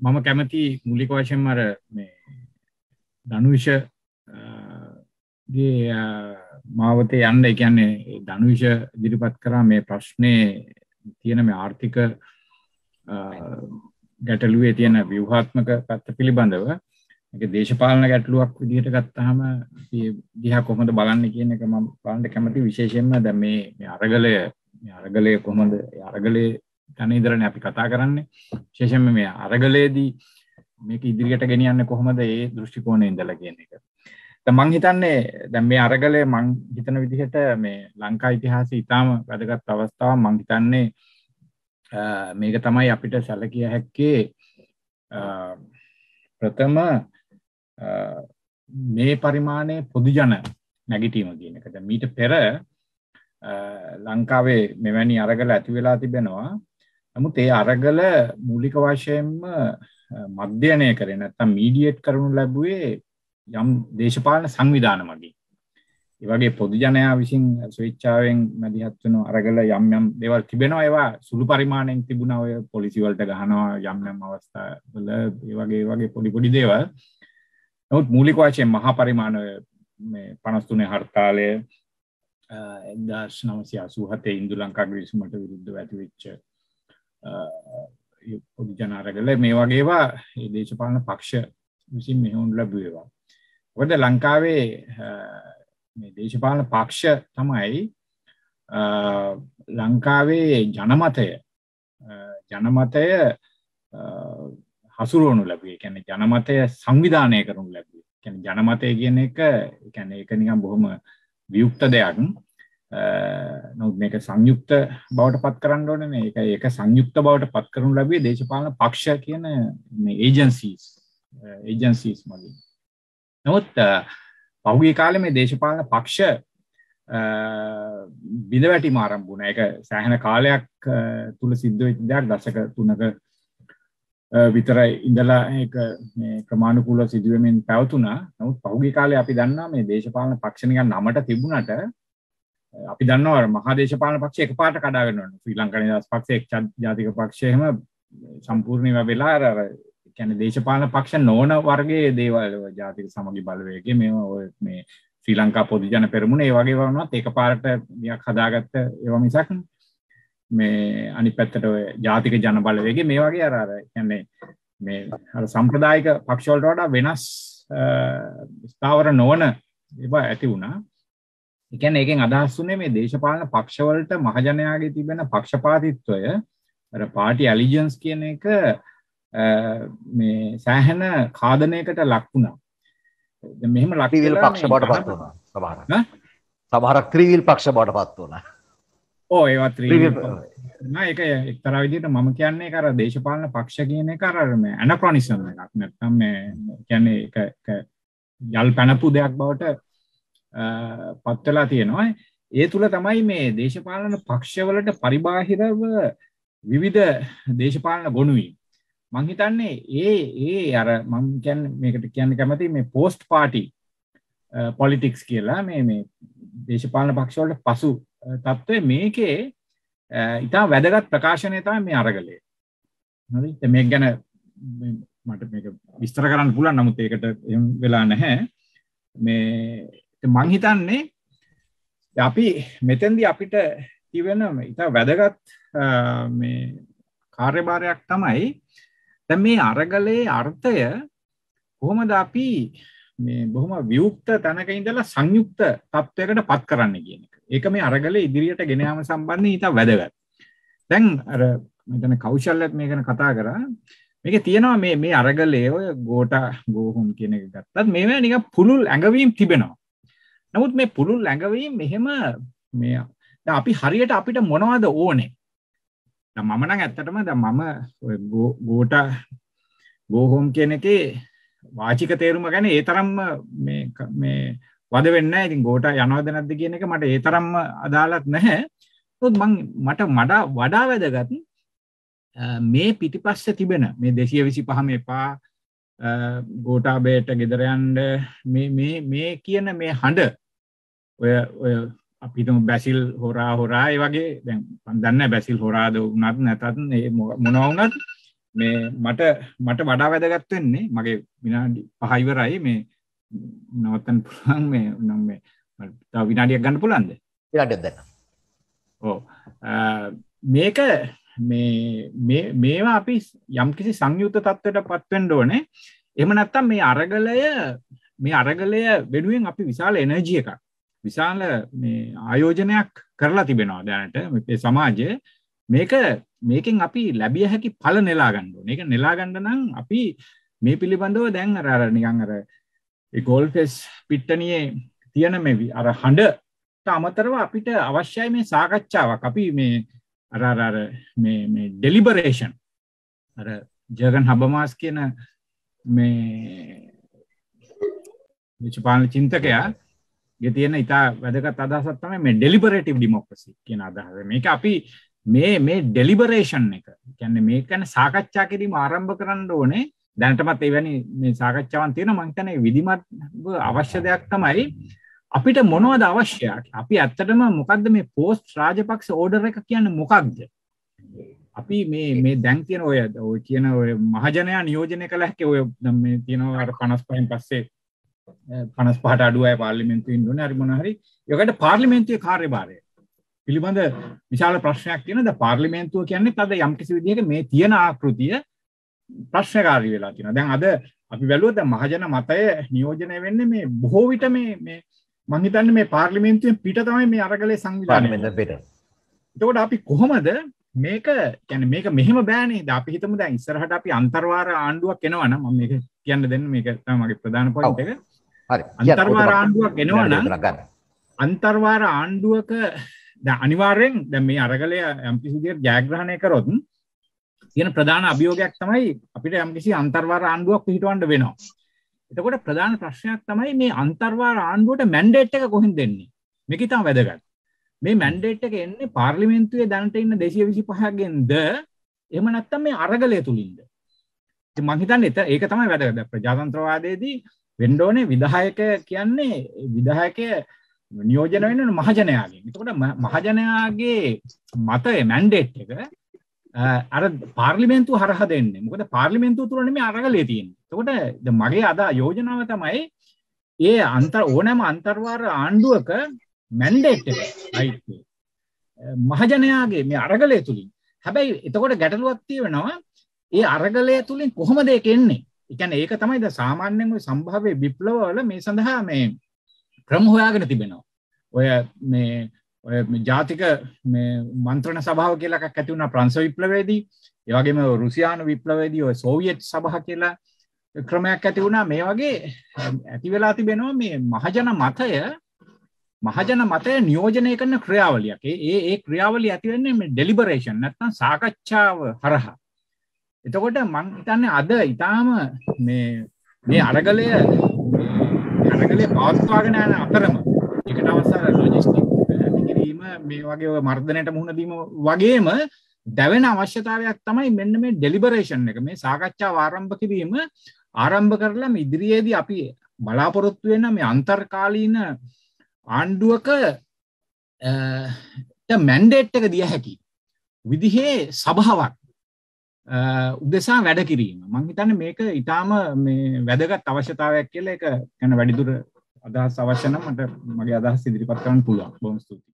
මම කැමති මූලික වශයෙන්ම අර මේ ධනුෂ ගේ මාවතේ යන්න. ඒ කියන්නේ ධනුෂ ඉදිරිපත් කරා මේ ප්‍රශ්නේ තියෙන මේ ආර්ථික ගැටලුවේ තියෙන ව්‍යුහාත්මක පැත්ත පිළිබඳව මේක දේශපාලන ගැටලුවක් විදිහට ගත්තාම දිහා කොහොමද බලන්නේ කියන එක මම බලන්න කැමති. විශේෂයෙන්ම දැන් මේ අරගලය කොහොමද අරගලේ තන ඉදරනේ අපි කතා කරන්නේ. විශේෂයෙන්ම මේ අරගලයේදී මේක ඉදිරියට ගෙනියන්නේ කොහොමද ඒ දෘෂ්ටි කෝණයෙන් ඉඳලා කියන එක. දැන් මම හිතන්නේ දැන් මේ අරගලය මම හිතන විදිහට මේ ලංකා ඉතිහාසයේ ඉතාම වැදගත් අවස්ථාවක්. මම හිතන්නේ මේක තමයි අපිට සැලකිය හැක්කේ ප්‍රථම මේ පරිමාණයේ පොදු ජන නැගිටීම කියන එක. දැන් මීට පෙර ලංකාවේ මෙවැනි අරගල ඇති වෙලා තිබෙනවා. නමුත් ඒ අරගල මූලික වශයෙන්ම මධ්‍යයනය කරේ නැත්නම් මීඩියේට් කරනු ලැබුවේ යම් දේශපාලන සංවිධාන මගින්. ඒ වගේ පොදු ජනයා විසින් ස්වේච්ඡාවෙන් මැදිහත් වෙන අරගල යම් දේවල් තිබෙනවා. ඒවා සුළු පරිමාණයෙන් තිබුණා. ඔය පොලිසි වලට ගහනවා යම් අවස්ථාවල ඒ වගේ පොඩි දේවල්. නමුත් මූලික වශයෙන් මහා පරිමාණ මේ 53 හර්තාලය 1987 ඉන්දු ලංකා ගිවිසුමට විරුද්ධව ඇතිවෙච්ච පොදු ජන අරගල මේ වගේ ඒවා මේ දේශපාලන පක්ෂ විසින් මෙහෙවුම් ලැබුවා. මොකද ලංකාවේ මේ දේශපාලන පක්ෂ තමයි ලංකාවේ ජනමතය හසුරුවනු ලැබුවේ. කියන්නේ ජනමතය සංවිධානය කරනු ලැබුවේ. කියන්නේ ජනමතය කියන එක කියන්නේ ඒක නිකන් බොහොම වියුක්ත දෙයක්. නමුත් මේක සංයුක්ත බවට පත් කරන්න ඕනේ නේ. ඒක සංයුක්ත බවට පත් කරනු ලැබුවේ දේශපාලන පක්ෂ කියන මේ ඒජන්සීස් මගින්. නමුත් පහුගිය කාලේ මේ දේශපාලන පක්ෂ බිඳවැටීම ආරම්භ වුණා. ඒක සෑහෙන කාලයක් තුල සිද්ධ වෙච්ච දෙයක්. දශක 3ක විතර ඉඳලා ඒක මේ ක්‍රමානුකූලව සිදුවෙමින් පැවතුණා. නමුත් පහුගිය කාලේ අපි දන්නවා මේ දේශපාලන පක්ෂ නිකන් නමට තිබුණාට අපි දන්නවා මහා දේශපාලන පක්ෂ එකපාරට කඩා වෙනවා. ශ්‍රී ලංකා නිදහස් පක්ෂය, එක්සත් ජාතික පක්ෂය එහෙම සම්පූර්ණව වෙලා අර කියන්නේ දේශපාලන පක්ෂ නොවන වර්ගයේ දේවල් ජාතික සමගි බලවේගය මේවා ඔය මේ ශ්‍රී ලංකා පොදු ජන පෙරමුණ ඒ වගේ වුණත් එකපාරට ටිකක් හදාගත්ත ඒවා මිසක් මේ අනිත් පැත්තට ඔය ජාතික ජන බලවේගය මේ වගේ අර කියන්නේ මේ අර සම්ප්‍රදායික පක්ෂ වලට වඩා වෙනස් ස්ථාවර නොවන ඒවා ඇති වුණා. ඒ කියන්නේ ඒකෙන් අදහස් වුණේ මේ දේශපාලන පක්ෂ වලට මහජනයාගේ තිබෙන පක්ෂපාතීත්වය අර පාටි ඇලිජන්ස් කියන එක මේ සෑහෙන කාදනයකට ලක් වුණා. දැන් මෙහෙම ලක් ත්‍රිවිල් පක්ෂ බවට පත් වුණා සමහරක්. සමහරක් ත්‍රිවිල් පක්ෂ බවට පත් වුණා. ඔව් ඒවා ත්‍රිවිල් නෑ. ඒක එක්තරා විදිහට මම කියන්නේ ඒක අර දේශපාලන පක්ෂ කියන එක අර මේ ඇනක්‍රොනිසම් එකක්. නැත්නම් මේ කියන්නේ ඒක යල් පැනපු දෙයක් බවට පත් වෙලා තියෙනවා. ඒ තුල තමයි මේ දේශපාලන පක්ෂවලට පරිබාහිරව විවිධ දේශපාලන ගොනුවීම්. මං හිතන්නේ ඒ අර මම කියන්නේ මේකට කියන්න කැමති මේ පෝස්ට් පාටි පොලිටික්ස් කියලා මේ දේශපාලන පක්ෂ වලට පසු තත්ත්වය මේකේ ඉතාම වැදගත් ප්‍රකාශනය තමයි මේ අරගලය. හරි. මේක ගැන මට මේක විස්තර කරන්න පුළුවන්. නමුත් ඒකට එහෙම වෙලා නැහැ. මේ මං හිතන්නේ අපි මෙතෙන්දී අපිට කියවෙන ඉතා වැදගත් මේ කාර්යභාරයක් තමයි දැන් මේ අරගලයේ අර්ථය කොහොමද අපි මේ බොහොම වියුක්ත තැනක ඉඳලා සංයුක්ත තත්වයකට පත් කරන්න කියන එක. ඒක මේ අරගලයේ ඉදිරියට ගෙන යාම සම්බන්ධයෙන් ඉතා වැදගත්. දැන් අර මෙතන කෞශල්‍යත් මේක ගැන කතා කරා. මේකේ තියෙනවා මේ අරගලයේ ඔය ගෝහොම් කියන එක ගත්තත් මේවා නිකන් පුළුල් ඇඟවීම් තිබෙනවා. නමුත් මේ පුළුල් ඇඟවීම් මෙහෙම මේ දැන් අපි හරියට අපිට මොනවද ඕනේ? දැන් මම නම් ඇත්තටම දැන් මම ඔය ගෝහොම් කියන එකේ වාචික තේරුම ගැන ඒ තරම්ම මේ වද වෙන්නේ නැහැ. ඉතින් ගෝටා යනවද නැද්ද කියන එක මට ඒ තරම්ම අදාළත් නැහැ. ඒත් මට වඩා වැදගත් මේ පිටිපස්සේ තිබෙන මේ 225ම එපා ගෝඨාභයට ගෙදර යන්න මේ කියන මේ හඬ ඔය අපි හිතමු බැසිල් හොරා ඒ වගේ දැන් මම දන්නේ නැහැ බැසිල් හොරාද වුණත් නැතත් මොනවා වුණත් මේ මට වඩා වැදගත් වෙන්නේ මගේ විනාඩි 5 ඉවරයි මේ නවත්තන්න පුළුවන් මේ නම් මේ තව විනාඩියක් ගන්න පුළුවන්ද? විනාඩියක් දෙන්න. ඔව්. මේක මේවා අපි යම්කිසි සංයුක්ත තත්ත්වයකටපත් වෙන්න ඕනේ. එහෙම නැත්නම් මේ අරගලය වෙනුවෙන් අපි විශාල එනර්ජි එකක් විශාල මේ ආයෝජනයක් කරලා තිබෙනවා දැනට මේ සමාජයේ. මේකෙන් අපි ලැබිය හැකි ඵල නෙලා ගන්න ඕනේ. ඒක නෙලා ගන්න නම් අපි මේ පිළිබඳව දැන් අර නිකන් අර ඒ ගෝල්ෆෙස් පිට්ටනියේ තියෙන මේ අර හඬට අමතරව අපිට අවශ්‍යයි මේ සාකච්ඡාවක්. අපි මේ අර මේ ඩෙලිබරේෂන් අර ජර්ගන් හබමාස් කියන මේ දේශපාලන චින්තකයාගේ තියෙන ඉතා වැදගත් අදහසක් තමයි මේ ඩෙලිබරේටිව් ඩෙමොක්‍රසි කියන අදහස. මේක අපි මේ ඩෙලිබරේෂන් එක කියන්නේ මේක ගැන සාකච්ඡා කිරීම ආරම්භ කරන්න ඕනේ. දැනටමත් එවැනි මේ සාකච්ඡාවන් තියෙනවා. මම හිතන්නේ විධිමත් අවශ්‍ය දෙයක් තමයි අපිට මොනවද අවශ්‍ය? අපි ඇත්තටම මොකද්ද මේ පෝස්ට් රාජපක්ෂ ඕඩර් එක කියන්නේ මොකක්ද? අපි මේ දැන් තියෙන ඔය කියන ඔය මහජනයා නියෝජනය කළ හැකි ඔය මේ තියෙනවා අර 55න් පස්සේ 55ට අඩු අය පාර්ලිමේන්තුවේ ඉන්න ඕනේ. හරි මොනවා හරි. ඒකට පාර්ලිමේන්තුවේ කාර්යභාරය පිළිබඳ විශාල ප්‍රශ්නයක් තියෙනවා. දැන් පාර්ලිමේන්තුව කියන්නේ තද යම්කිසි විදිහක මේ තියෙන ආකෘතිය ප්‍රශ්නකාරී වෙලා තියෙනවා. දැන් අද අපි බැලුවොත් දැන් මහජන මතය නියෝජනය වෙන්නේ මේ බොහෝ විට මේ මං හිතන්නේ මේ පාර්ලිමේන්තුවෙන් පිට තමයි මේ අරගලේ සංවිධානය වෙන්නේ. එතකොට අපි කොහොමද මේක කියන්නේ මේක මෙහෙම බෑනේ. දැන් අපි හිතමු දැන් ඉස්සරහට අපි අන්තර්වාර ආණ්ඩුවක් එනවනම් මම මේක කියන්න දෙන්න මේක තමයි මගේ ප්‍රධාන පොයින්ට් එක. හරි. අන්තර්වාර ආණ්ඩුවක් එනවනම් අන්තර්වාර ආණ්ඩුවක දැන් අනිවාර්යෙන් දැන් මේ අරගලය යම්කිසි විදිහට ජයග්‍රහණය කරොත් තියෙන ප්‍රධාන අභියෝගයක් තමයි අපිට යම්කිසි අන්තර්වාර ආණ්ඩුවක් පිහිටවන්න වෙනවා. එතකොට ප්‍රධාන ප්‍රශ්නයක් තමයි මේ අන්තර්වාර ආණ්ඩුවට මැන්ඩේට් එක කොහෙන්ද දෙන්නේ? මේක ඉතාම වැදගත්. මේ මැන්ඩේට් එක එන්නේ පාර්ලිමේන්තුවේ දැනට ඉන්න 225 ගෙන්ද එහෙම නැත්නම් මේ අරගලය තුලින්ද? ඉතින් මම හිතන්නේ ඒක තමයි වැදගත්. ප්‍රජාතන්ත්‍රවාදයේදී වෙන්න ඕනේ විධායක කියන්නේ විධායකය නියෝජනය වෙන්නේ මහජනයාගෙන්. එතකොට මහජනයාගේ මතය මැන්ඩේට් එක අර පාර්ලිමේන්තුව හරහා දෙන්නේ. මොකද පාර්ලිමේන්තුව තුල නෙමෙයි අරගලේ තියෙන්නේ. එතකොට මගේ අද යෝජනාව තමයි ඒ ඕනෑම අන්තර්වාර ආණ්ඩුවක මැන්ඩේට් එක අයිති මහජනයාගේ මේ අරගලය තුලින්. හැබැයි එතකොට ගැටලුවක් තියෙනවා ඒ අරගලය තුලින් කොහොමද ඒක එන්නේ? ඒ කියන්නේ ඒක තමයි ද සාමාන්‍යයෙන් ওই සම්භාව්‍ය විප්ලවවල මේ සඳහා මේ ක්‍රම හොයාගෙන තිබෙනවා. ඔය ජාතික මේ මන්ත්‍රණ සභාව කියලා එකක් ඇති වුණා ප්‍රංශ විප්ලවයේදී. ඒ වගේම රුසියානු විප්ලවයේදී ඔය සෝවියට් සභාව කියලා ක්‍රමයක් ඇති වුණා. මේ වගේ ඇති වෙලා තිබෙනවා මේ මහජන මතය නියෝජනය කරන ක්‍රියාවලියක්. ඒ ක්‍රියාවලිය ඇති වෙන්නේ මේ ඩෙලිබරේෂන් නැත්නම් සාකච්ඡාව හරහා. එතකොට මම හිතන්නේ අද ඊටාම මේ අරගලය පවත්වාගෙන යන අතරම ඒකට අවශ්‍ය ලොජිස්ටික් කිරීම මේ වගේ ඔය මර්ධනයට මුහුණ දීම වගේම දැවෙන අවශ්‍යතාවයක් තමයි මෙන්න මේ ඩෙලිබරේෂන් එක. මේ සාකච්ඡාව ආරම්භ කිරීම ආරම්භ කරලා මේ ඉදිරියේදී අපි බලාපොරොත්තු වෙන මේ අන්තර්කාලීන ආණ්ඩුවක මැන්ඩේට් එක දිය හැකි විදිහේ සභාවක් උදෙසා වැඩ කිරීම. මම හිතන්නේ මේක ඊටාම මේ වැදගත් අවශ්‍යතාවයක් කියලා. ඒක ගැන වැඩිදුර අදහස් අවශ්‍ය නම් මට මගේ අදහස් ඉදිරිපත් කරන්න පුළුවන්. බොහොම ස්තුතියි.